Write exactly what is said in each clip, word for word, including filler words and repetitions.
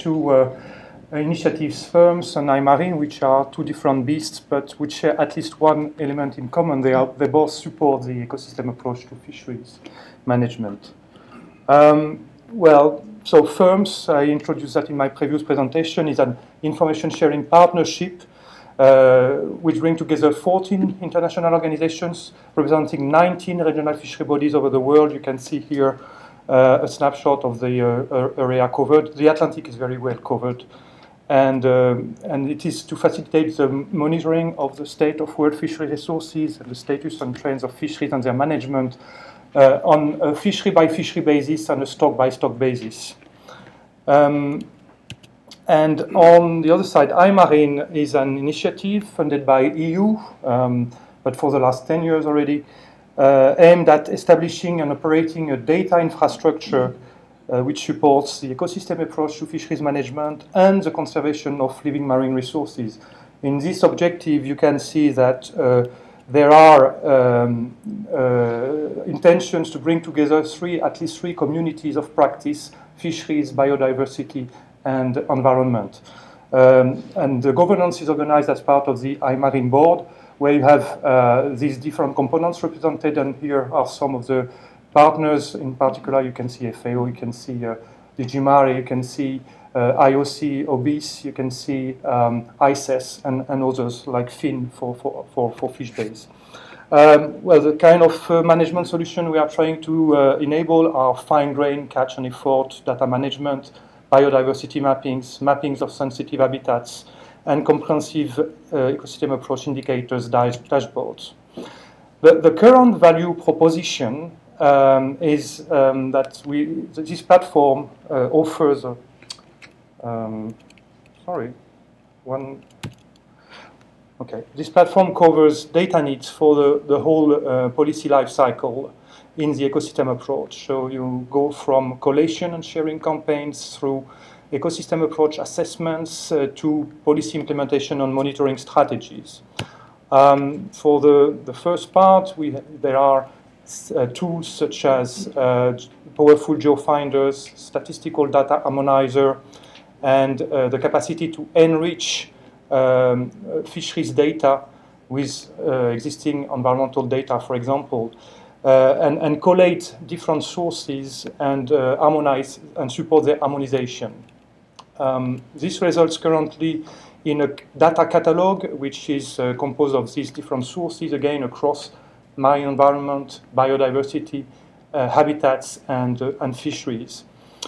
two uh, initiatives, FIRMS and iMarine, which are two different beasts, but which share at least one element in common. They, are, they both support the ecosystem approach to fisheries management. Um, well, so FIRMS, I introduced that in my previous presentation, is an information sharing partnership uh, which brings together fourteen international organizations representing nineteen regional fishery bodies over the world. You can see here uh, a snapshot of the uh, area covered. The Atlantic is very well covered. And, um, and it is to facilitate the monitoring of the state of world fishery resources and the status and trends of fisheries and their management uh, on a fishery by fishery basis and a stock by stock basis. Um, and on the other side, iMarine is an initiative funded by E U, um, but for the last ten years already, uh, aimed at establishing and operating a data infrastructure Uh, which supports the ecosystem approach to fisheries management and the conservation of living marine resources. In this objective, you can see that uh, there are um, uh, intentions to bring together three, at least three communities of practice: fisheries, biodiversity, and environment. Um, and the governance is organized as part of the iMarine board, where you have uh, these different components represented, and here are some of the partners. In particular, you can see F A O, you can see uh, D G MARE, you can see uh, I O C, O B I S, you can see um, I C E S, and, and others like Fin for, for, for, for fish days. Um, well, the kind of uh, management solution we are trying to uh, enable are fine-grained catch and effort, data management, biodiversity mappings, mappings of sensitive habitats, and comprehensive uh, ecosystem approach indicators dash dashboards. The, the current value proposition Um, is um, that we, this platform uh, offers, a, um, sorry, one, okay, this platform covers data needs for the, the whole uh, policy life cycle in the ecosystem approach. So you go from collation and sharing campaigns through ecosystem approach assessments uh, to policy implementation and monitoring strategies. Um, for the, the first part, we, there are Uh, tools such as uh, powerful geofinders, statistical data harmonizer, and uh, the capacity to enrich um, fisheries data with uh, existing environmental data, for example, uh, and, and collate different sources and uh, harmonize and support their harmonization. Um, this results currently in a data catalog which is uh, composed of these different sources, again across marine environment, biodiversity, uh, habitats, and, uh, and fisheries.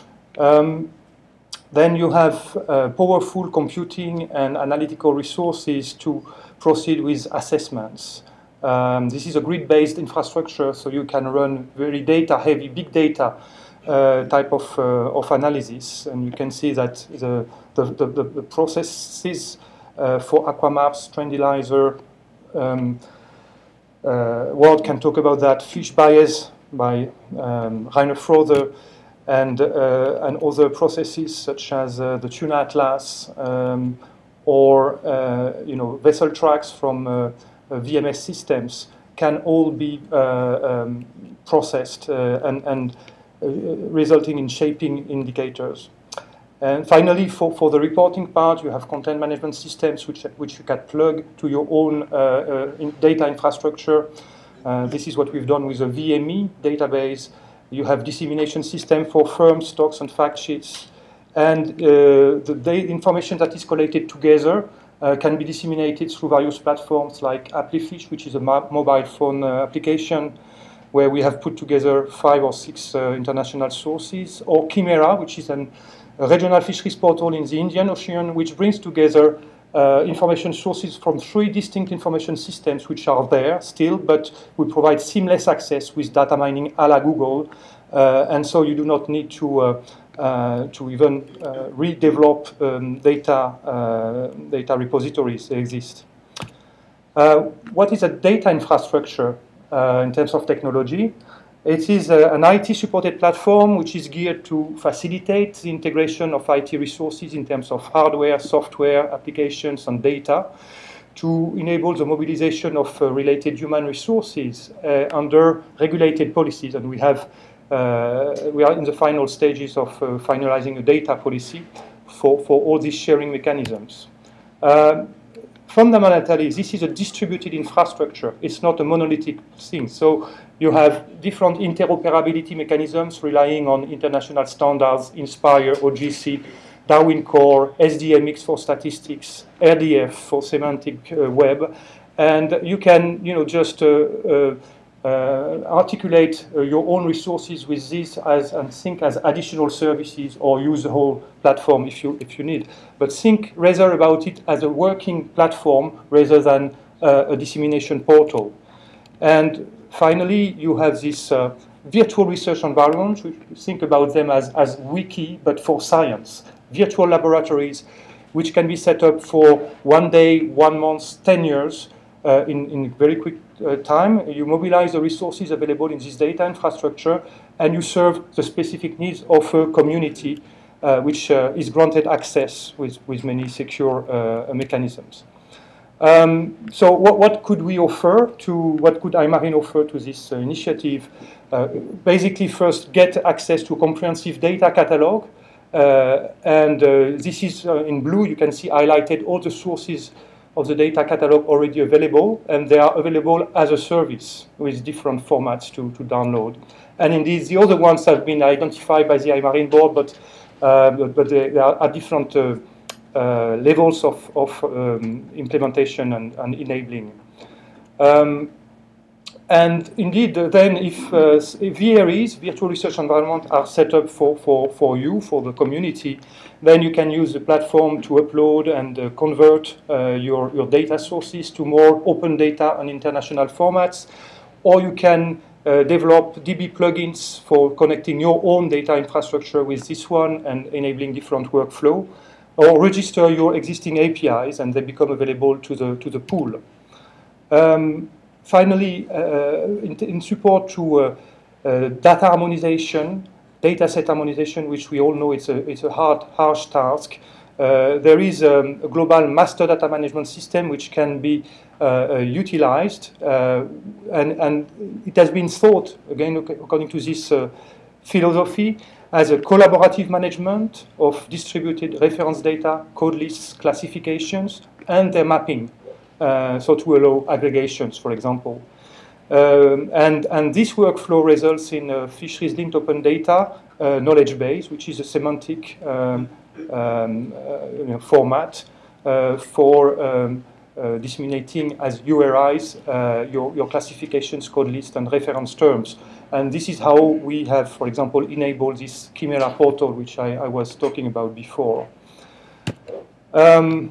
Um, then you have uh, powerful computing and analytical resources to proceed with assessments. Um, this is a grid-based infrastructure, so you can run very data-heavy, big data uh, type of, uh, of analysis. And you can see that the, the, the, the processes uh, for Aquamaps, Trendylizer, um, Uh, Ward can talk about that, Fish Bias by um, Rainer Frother, and, uh, and other processes such as uh, the Tuna Atlas, um, or uh, you know, vessel tracks from uh, uh, V M S systems can all be uh, um, processed uh, and, and uh, resulting in shaping indicators. And finally, for, for the reporting part, you have content management systems which, which you can plug to your own uh, uh, in data infrastructure. Uh, this is what we've done with the V M E database. You have dissemination system for firms, stocks, and fact sheets. And uh, the data information that is collected together uh, can be disseminated through various platforms like Applyfish, which is a mobile phone uh, application where we have put together five or six uh, international sources, or Chimera, which is an a regional fisheries portal in the Indian Ocean, which brings together uh, information sources from three distinct information systems which are there still, but we provide seamless access with data mining a la Google, uh, and so you do not need to, uh, uh, to even uh, redevelop um, data, uh, data repositories that exist. Uh, what is a data infrastructure uh, in terms of technology? It is uh, an I T-supported platform which is geared to facilitate the integration of I T resources in terms of hardware, software, applications, and data to enable the mobilization of uh, related human resources uh, under regulated policies. And we have uh, we are in the final stages of uh, finalizing a data policy for, for all these sharing mechanisms. Uh, fundamentally, this is a distributed infrastructure. It's not a monolithic thing. So you have different interoperability mechanisms relying on international standards, Inspire, O G C, Darwin Core, S D M X for statistics, R D F for semantic uh, web, and you can, you know, just uh, uh, uh, articulate uh, your own resources with this as and think as additional services, or use the whole platform if you if you need. But think rather about it as a working platform rather than uh, a dissemination portal. And finally, you have this uh, virtual research environment. We think about them as as wiki, but for science. Virtual laboratories, which can be set up for one day, one month, ten years, uh, in, in very quick uh, time. You mobilize the resources available in this data infrastructure, and you serve the specific needs of a community, uh, which uh, is granted access with, with many secure uh, mechanisms. Um, so what, what could we offer to, what could iMarine offer to this uh, initiative? Uh, basically, first, get access to a comprehensive data catalog. Uh, and uh, this is uh, in blue. You can see highlighted all the sources of the data catalog already available, and they are available as a service with different formats to, to download. And indeed, the other ones have been identified by the iMarine board, but, uh, but, but they, they are at different uh, uh, levels of, of um, implementation and, and enabling. Um, And indeed, uh, then if, uh, if V R Es, virtual research environment, are set up for, for, for you, for the community, then you can use the platform to upload and uh, convert uh, your, your data sources to more open data and international formats. Or you can uh, develop D B plugins for connecting your own data infrastructure with this one and enabling different workflow. Or register your existing A P Is and they become available to the, to the pool. Um, Finally, uh, in, in support to uh, uh, data harmonization, data set harmonization, which we all know it's a, it's a hard, harsh task, uh, there is um, a global master data management system which can be uh, uh, utilized, uh, and, and it has been thought, again, according to this uh, philosophy, as a collaborative management of distributed reference data, code lists, classifications, and their mapping. Uh, so to allow aggregations, for example. Um, and, and this workflow results in a fisheries linked open data uh, knowledge base, which is a semantic um, um, uh, you know, format uh, for um, uh, disseminating as U R Is uh, your, your classifications, code list, and reference terms. And this is how we have, for example, enabled this Chimera portal, which I, I was talking about before. Um,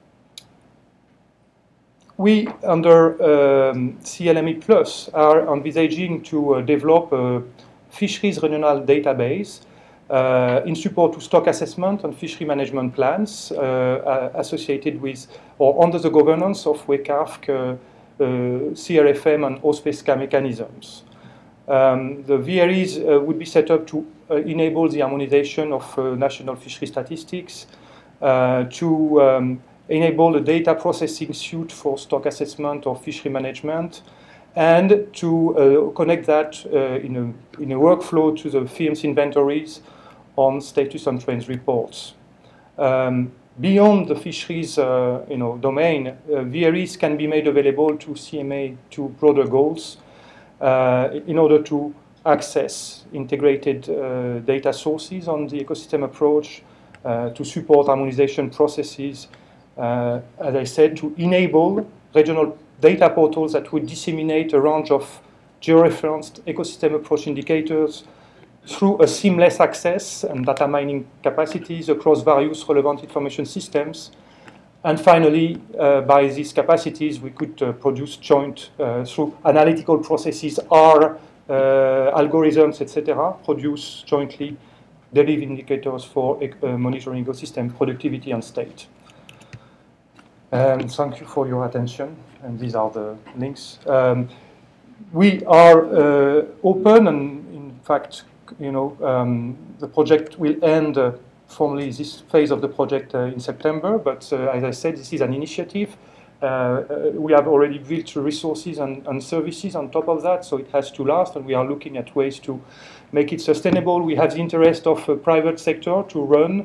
We, under um, C L M E Plus, are envisaging to uh, develop a fisheries regional database uh, in support to stock assessment and fishery management plans uh, associated with or under the governance of WCAFC, uh, uh, C R F M, and OSPESCA mechanisms. Um, the V R Es uh, would be set up to uh, enable the harmonization of uh, national fishery statistics, uh, to um, enable the data processing suite for stock assessment or fishery management, and to uh, connect that uh, in, a, in a workflow to the F I M S inventories on status and trends reports. Um, beyond the fisheries uh, you know, domain, uh, V R Es can be made available to C M A to broader goals uh, in order to access integrated uh, data sources on the ecosystem approach, uh, to support harmonization processes, Uh, as I said, to enable regional data portals that would disseminate a range of georeferenced ecosystem approach indicators through a seamless access and data mining capacities across various relevant information systems. And finally, uh, by these capacities, we could uh, produce joint, uh, through analytical processes, R, uh, algorithms, et cetera, produce jointly delivery indicators for uh, monitoring ecosystem productivity and state. Um, thank you for your attention, and these are the links. Um, we are uh, open, and in fact, you know, um, the project will end uh, formally this phase of the project uh, in September. But uh, as I said, this is an initiative. Uh, uh, we have already built resources and, and services on top of that, so it has to last, and we are looking at ways to make it sustainable. We have the interest of the private sector to run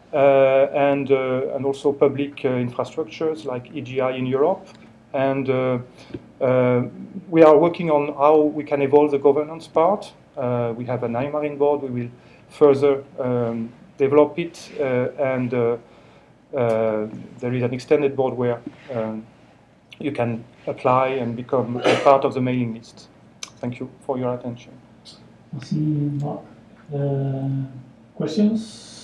uh, and, uh, and also public uh, infrastructures like E G I in Europe. And uh, uh, we are working on how we can evolve the governance part. Uh, we have an iMarine board. We will further um, develop it, uh, and uh, uh, there is an extended board where um, you can apply and become a part of the mailing list. Thank you for your attention. Merci, Marc. Uh, questions?